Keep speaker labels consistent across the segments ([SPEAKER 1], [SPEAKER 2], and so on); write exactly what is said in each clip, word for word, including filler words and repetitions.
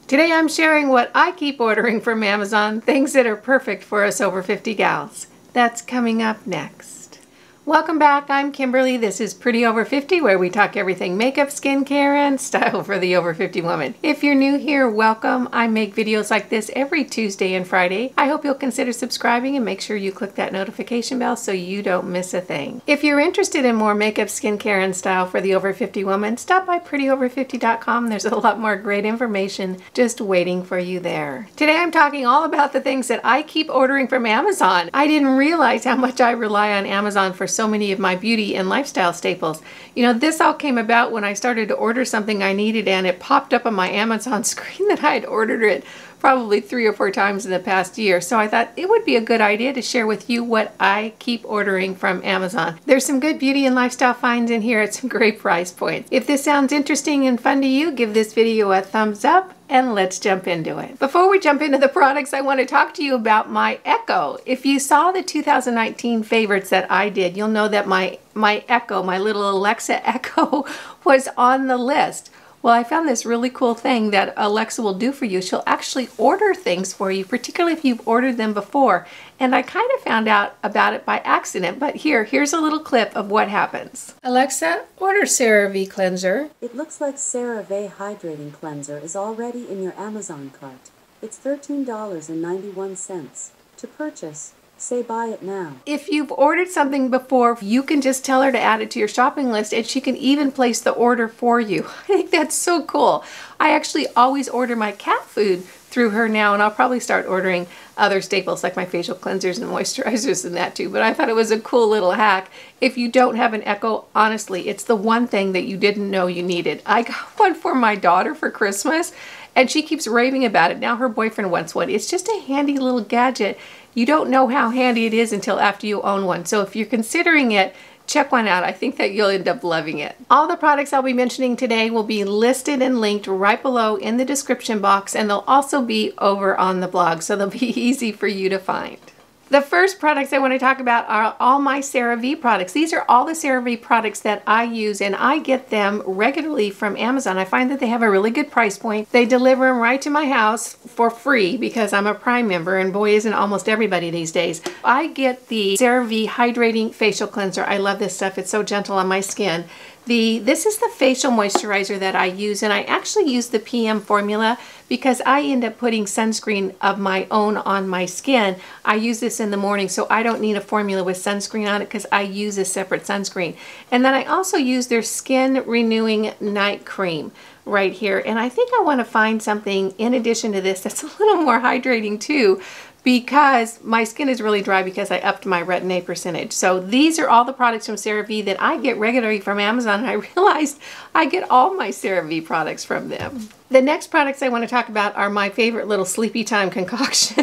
[SPEAKER 1] Today I'm sharing what I keep ordering from Amazon, things that are perfect for us over fifty gals. That's coming up next. Welcome back, I'm Kimberly. This is Pretty Over fifty, where we talk everything makeup, skincare, and style for the over fifty woman. If you're new here, welcome. I make videos like this every Tuesday and Friday. I hope you'll consider subscribing and make sure you click that notification bell so you don't miss a thing. If you're interested in more makeup, skincare, and style for the over fifty woman, stop by pretty over fifty dot com. There's a lot more great information just waiting for you there. Today I'm talking all about the things that I keep ordering from Amazon. I didn't realize how much I rely on Amazon for so many of my beauty and lifestyle staples. You know, this all came about when I started to order something I needed and it popped up on my Amazon screen that I had ordered it probably three or four times in the past year. So I thought it would be a good idea to share with you what I keep ordering from Amazon. There's some good beauty and lifestyle finds in here at some great price points. If this sounds interesting and fun to you, give this video a thumbs up and let's jump into it. Before we jump into the products, I want to talk to you about my Echo. If you saw the two thousand nineteen favorites that I did, you'll know that my, my Echo, my little Alexa Echo, was on the list. Well, I found this really cool thing that Alexa will do for you. She'll actually order things for you, particularly if you've ordered them before. And I kind of found out about it by accident, but here, here's a little clip of what happens. Alexa, order CeraVe cleanser.
[SPEAKER 2] It looks like CeraVe hydrating cleanser is already in your Amazon cart. It's thirteen dollars and ninety-one cents. To purchase, say buy it now.
[SPEAKER 1] If you've ordered something before, you can just tell her to add it to your shopping list and she can even place the order for you. I think that's so cool. I actually always order my cat food through her now, and I'll probably start ordering other staples like my facial cleansers and moisturizers and that too, but I thought it was a cool little hack. If you don't have an Echo, honestly, it's the one thing that you didn't know you needed. I got one for my daughter for Christmas and she keeps raving about it. Now her boyfriend wants one. It's just a handy little gadget. You don't know how handy it is until after you own one. So if you're considering it, check one out. I think that you'll end up loving it. All the products I'll be mentioning today will be listed and linked right below in the description box, and they'll also be over on the blog, so they'll be easy for you to find. The first products I want to talk about are all my CeraVe products. These are all the CeraVe products that I use, and I get them regularly from Amazon. I find that they have a really good price point. They deliver them right to my house for free because I'm a Prime member, and boy, isn't almost everybody these days. I get the CeraVe Hydrating Facial Cleanser. I love this stuff. It's so gentle on my skin. The, this is the facial moisturizer that I use, and I actually use the P M formula because I end up putting sunscreen of my own on my skin. I use this in the morning, so I don't need a formula with sunscreen on it because I use a separate sunscreen. And then I also use their Skin Renewing Night Cream right here, and I think I want to find something in addition to this that's a little more hydrating too, because my skin is really dry because I upped my retin-A percentage. So these are all the products from CeraVe that I get regularly from Amazon, and I realized I get all my CeraVe products from them. The next products I want to talk about are my favorite little sleepy time concoction.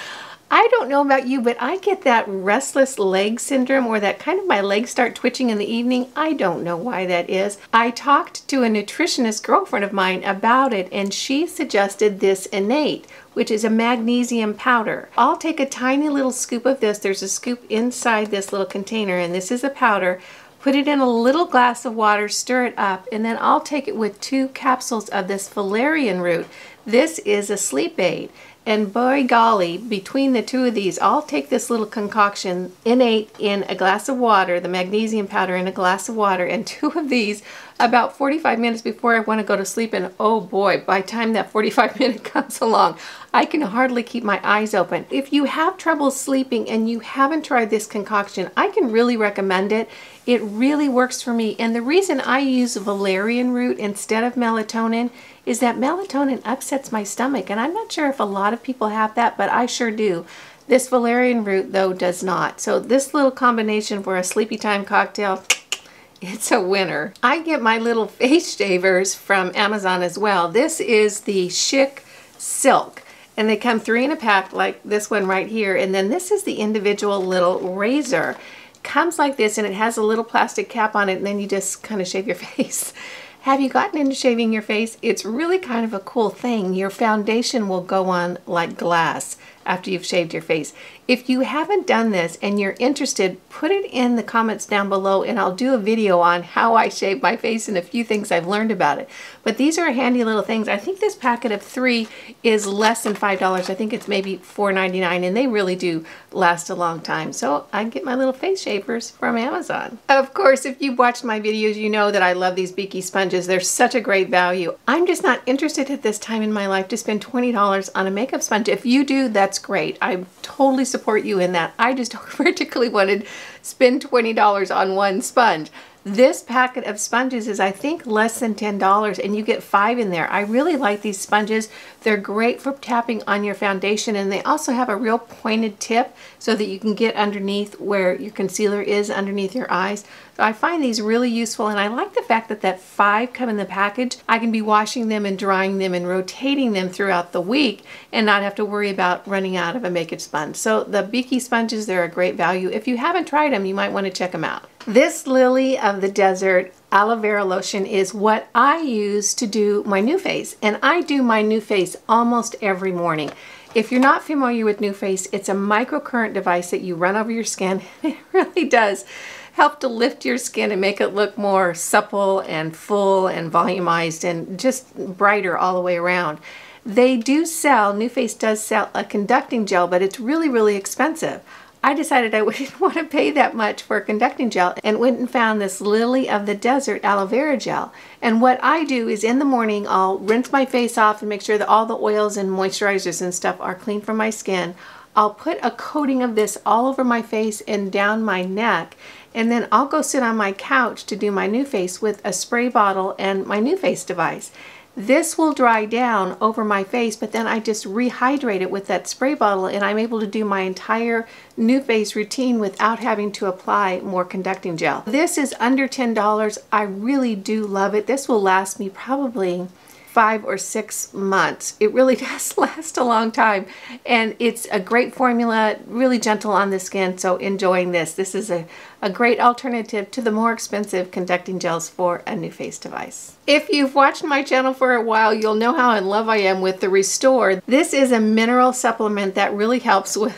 [SPEAKER 1] I don't know about you, but I get that restless leg syndrome, or that kind of my legs start twitching in the evening. I don't know why that is. I talked to a nutritionist girlfriend of mine about it, and she suggested this Innate, which is a magnesium powder. I'll take a tiny little scoop of this. There's a scoop inside this little container, and this is a powder. Put it in a little glass of water, stir it up, and then I'll take it with two capsules of this valerian root. This is a sleep aid. And boy golly, between the two of these, I'll take this little concoction, Innate, in a glass of water, the magnesium powder in a glass of water, and two of these about forty-five minutes before I want to go to sleep. And oh boy, by the time that forty-five minute comes along, I can hardly keep my eyes open. If you have trouble sleeping and you haven't tried this concoction, I can really recommend it. It really works for me. And the reason I use valerian root instead of melatonin is that melatonin upsets my stomach, and I'm not sure if a lot of people have that, but I sure do. This valerian root, though, does not. So this little combination for a sleepy time cocktail, it's a winner. I get my little face shavers from Amazon as well. This is the Chic Silk, and they come three in a pack like this one right here, and then this is the individual little razor. Comes like this, and it has a little plastic cap on it, and then you just kind of shave your face. Have you gotten into shaving your face? It's really kind of a cool thing. Your foundation will go on like glass. after you've shaved your face. If you haven't done this and you're interested, put it in the comments down below and I'll do a video on how I shave my face and a few things I've learned about it. But these are handy little things. I think this packet of three is less than five dollars. I think it's maybe four ninety-nine, and they really do last a long time. So I get my little face shavers from Amazon. Of course, if you've watched my videos, you know that I love these Beaky sponges. They're such a great value. I'm just not interested at this time in my life to spend twenty dollars on a makeup sponge. If you do, that's great. I totally support you in that. I just don't particularly want to spend twenty dollars on one sponge. This packet of sponges is, I think, less than ten dollars, and you get five in there. I really like these sponges. They're great for tapping on your foundation, and they also have a real pointed tip so that you can get underneath where your concealer is underneath your eyes. So I find these really useful, and I like the fact that that five come in the package. I can be washing them and drying them and rotating them throughout the week and not have to worry about running out of a makeup sponge. So the Beaky sponges, they're a great value. If you haven't tried them, you might want to check them out. This Lily of the Desert aloe vera lotion is what I use to do my new face, and I do my new face almost every morning. If you're not familiar with NuFace, it's a microcurrent device that you run over your skin. It really does help to lift your skin and make it look more supple and full and volumized and just brighter all the way around. They do sell, NuFace does sell a conducting gel, but it's really, really expensive. I decided I wouldn't want to pay that much for a conducting gel and went and found this Lily of the Desert aloe vera gel. And what I do is in the morning, I'll rinse my face off and make sure that all the oils and moisturizers and stuff are clean from my skin. I'll put a coating of this all over my face and down my neck, and then I'll go sit on my couch to do my NuFace with a spray bottle and my NuFace device. This will dry down over my face, but then I just rehydrate it with that spray bottle, and I'm able to do my entire NuFace routine without having to apply more conducting gel. This is under ten dollars. I really do love it. This will last me probably five or six months. It really does last a long time, and it's a great formula, really gentle on the skin, so enjoying this. This is a, a great alternative to the more expensive conducting gels for a NuFace device. If you've watched my channel for a while, you'll know how in love I am with the Restore. This is a mineral supplement that really helps with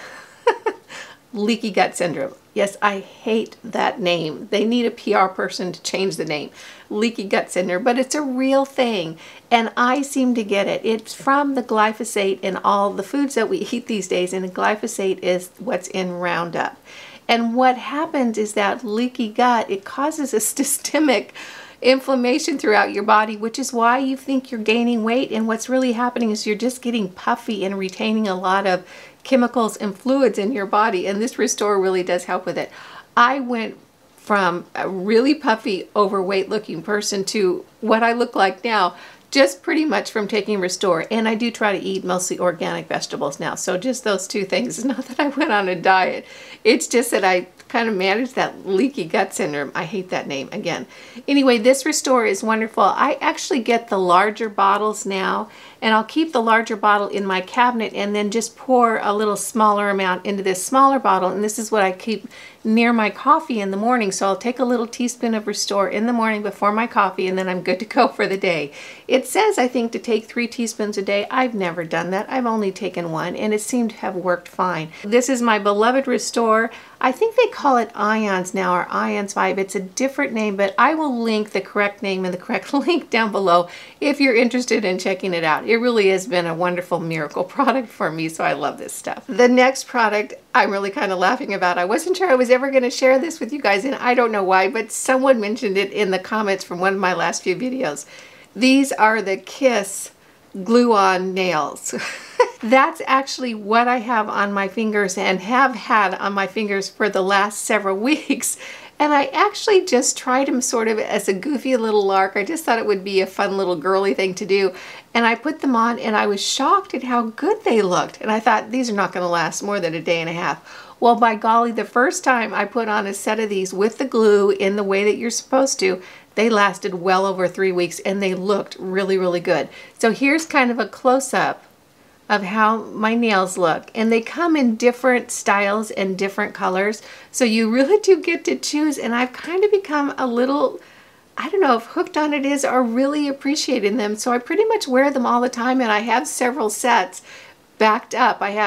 [SPEAKER 1] leaky gut syndrome. Yes, I hate that name. They need a P R person to change the name. Leaky gut syndrome, but it's a real thing, and I seem to get it. It's from the glyphosate in all the foods that we eat these days, and the glyphosate is what's in Roundup. And what happens is that leaky gut, it causes a systemic inflammation throughout your body, which is why you think you're gaining weight, and what's really happening is you're just getting puffy and retaining a lot of chemicals and fluids in your body, and this Restore really does help with it. I went from a really puffy, overweight looking person to what I look like now, just pretty much from taking Restore. And I do try to eat mostly organic vegetables now, so just those two things. It's not that I went on a diet, it's just that I kind of managed that leaky gut syndrome. I hate that name again. Anyway, this Restore is wonderful. I actually get the larger bottles now, and I'll keep the larger bottle in my cabinet and then just pour a little smaller amount into this smaller bottle, and this is what I keep near my coffee in the morning. So I'll take a little teaspoon of Restore in the morning before my coffee, and then I'm good to go for the day. It says, I think, to take three teaspoons a day. I've never done that. I've only taken one, and it seemed to have worked fine. This is my beloved Restore. I think they call it Ions now, or Ions five. It's a different name, but I will link the correct name and the correct link down below if you're interested in checking it out. It really has been a wonderful miracle product for me, so I love this stuff. The next product I'm really kind of laughing about. I wasn't sure I was ever going to share this with you guys, and I don't know why, but someone mentioned it in the comments from one of my last few videos. These are the Kiss glue-on nails. That's actually what I have on my fingers and have had on my fingers for the last several weeks. And I actually just tried them sort of as a goofy little lark. I just thought it would be a fun little girly thing to do. And I put them on, and I was shocked at how good they looked. And I thought, these are not going to last more than a day and a half. Well, by golly, the first time I put on a set of these with the glue in the way that you're supposed to, they lasted well over three weeks and they looked really, really good. So here's kind of a close-up of how my nails look, and they come in different styles and different colors, so you really do get to choose. And I've kind of become a little, I don't know if hooked on it is, or really appreciating them. So I pretty much wear them all the time, and I have several sets backed up. I have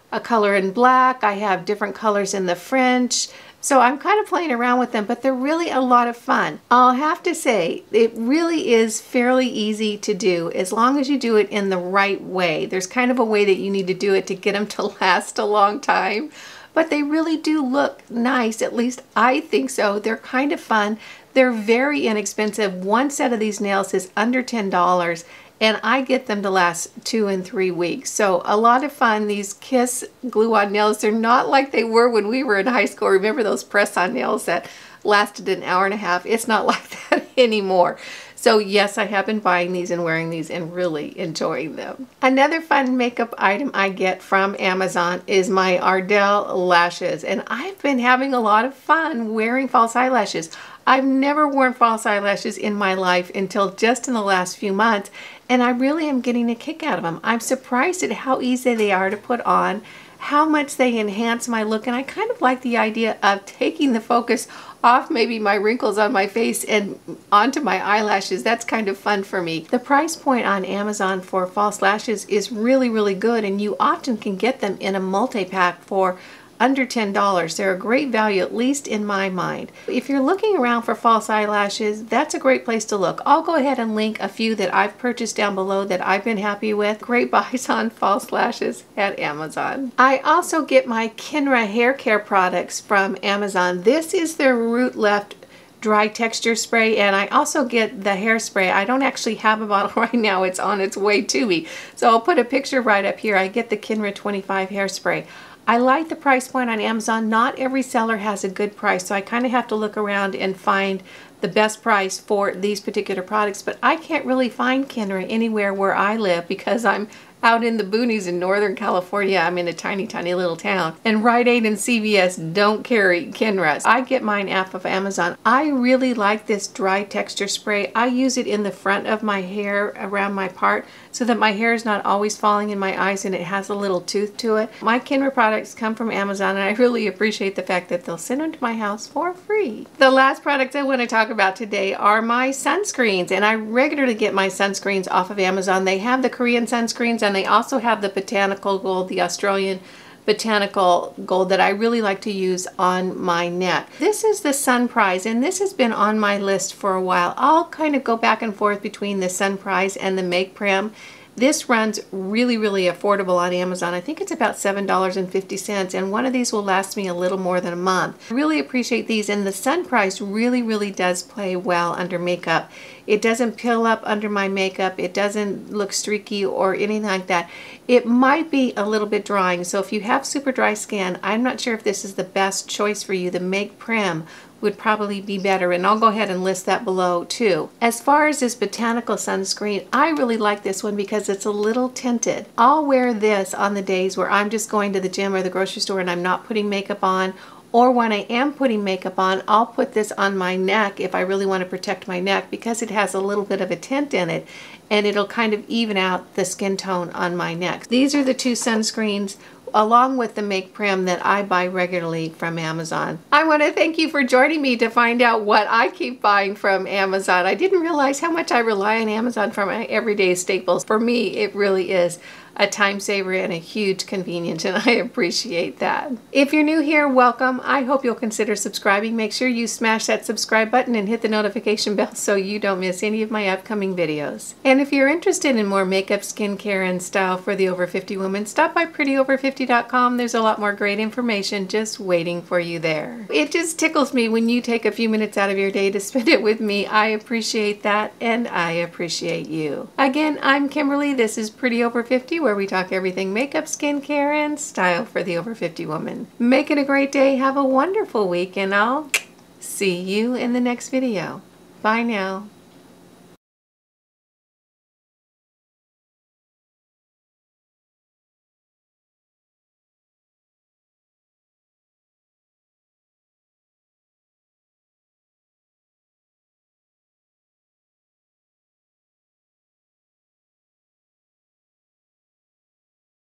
[SPEAKER 1] a color in black. I have different colors in the French. So I'm kind of playing around with them, but they're really a lot of fun. I'll have to say, it really is fairly easy to do as long as you do it in the right way. There's kind of a way that you need to do it to get them to last a long time, but they really do look nice. At least I think so. They're kind of fun. They're very inexpensive. One set of these nails is under ten dollars. And I get them to last two and three weeks. So a lot of fun. These Kiss glue-on nails, they're not like they were when we were in high school. Remember those press-on nails that lasted an hour and a half? It's not like that anymore. So yes, I have been buying these and wearing these and really enjoying them. Another fun makeup item I get from Amazon is my Ardell lashes. And I've been having a lot of fun wearing false eyelashes. I've never worn false eyelashes in my life until just in the last few months, and I really am getting a kick out of them. I'm surprised at how easy they are to put on, how much they enhance my look, and I kind of like the idea of taking the focus off maybe my wrinkles on my face and onto my eyelashes. That's kind of fun for me. The price point on Amazon for false lashes is really, really good, and you often can get them in a multi-pack for under ten dollars. They're a great value, at least in my mind. If you're looking around for false eyelashes, that's a great place to look. I'll go ahead and link a few that I've purchased down below that I've been happy with. Great buys on false lashes at Amazon. I also get my NIRA hair care products from Amazon. This is their Root Left dry texture spray, and I also get the hairspray. I don't actually have a bottle right now. It's on its way to me. So I'll put a picture right up here. I get the NIRA twenty-five hairspray. I like the price point on Amazon. Not every seller has a good price, so I kind of have to look around and find the best price for these particular products, but I can't really find NIRA anywhere where I live because I'm out in the boonies in Northern California. I'm in a tiny, tiny little town, and Rite Aid and C V S don't carry NIRA. I get mine off of Amazon. I really like this dry texture spray. I use it in the front of my hair around my part so that my hair is not always falling in my eyes and it has a little tooth to it. My NIRA products come from Amazon, and I really appreciate the fact that they'll send them to my house for free. The last products I want to talk about today are my sunscreens, and I regularly get my sunscreens off of Amazon. They have the Korean sunscreens, and they also have the botanical gold, the Australian botanical gold that I really like to use on my neck. This is the Sun Prize, and this has been on my list for a while. I'll kind of go back and forth between the Sun Prize and the Make Prem. This runs really, really affordable on Amazon. I think it's about seven dollars and fifty cents, and one of these will last me a little more than a month. I really appreciate these, and the Sun Prize really, really does play well under makeup. It doesn't peel up under my makeup. It doesn't look streaky or anything like that. It might be a little bit drying, so if you have super dry skin, I'm not sure if this is the best choice for you. The Make Prem would probably be better, and I'll go ahead and list that below too. As far as this botanical sunscreen, I really like this one because it's a little tinted. I'll wear this on the days where I'm just going to the gym or the grocery store and I'm not putting makeup on, or when I am putting makeup on, I'll put this on my neck if I really want to protect my neck because it has a little bit of a tint in it, and it'll kind of even out the skin tone on my neck. These are the two sunscreens along with the Make Prem that I buy regularly from Amazon. I want to thank you for joining me to find out what I keep buying from Amazon. I didn't realize how much I rely on Amazon for my everyday staples. For me, it really is a time saver and a huge convenience, and I appreciate that. If you're new here, welcome. I hope you'll consider subscribing. Make sure you smash that subscribe button and hit the notification bell so you don't miss any of my upcoming videos. And if you're interested in more makeup, skincare, and style for the over fifty woman, stop by pretty over fifty dot com. There's a lot more great information just waiting for you there. It just tickles me when you take a few minutes out of your day to spend it with me. I appreciate that, and I appreciate you. Again, I'm Kimberly. This is Pretty Over fifty, where we talk everything makeup, skincare, and style for the over fifty woman. Make it a great day. Have a wonderful week, and I'll see you in the next video. Bye now.